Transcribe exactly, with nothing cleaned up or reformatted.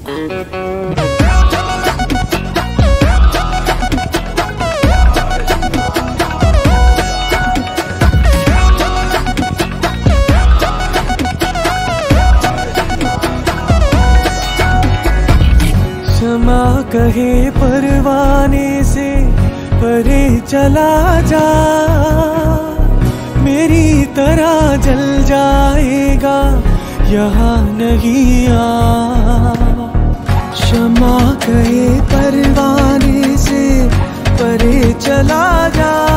शमा कहे परवाने से परे चला जा, मेरी तरह जल जाएगा यहाँ नहीं आ। शमा कहे परवाने से परे चला जा,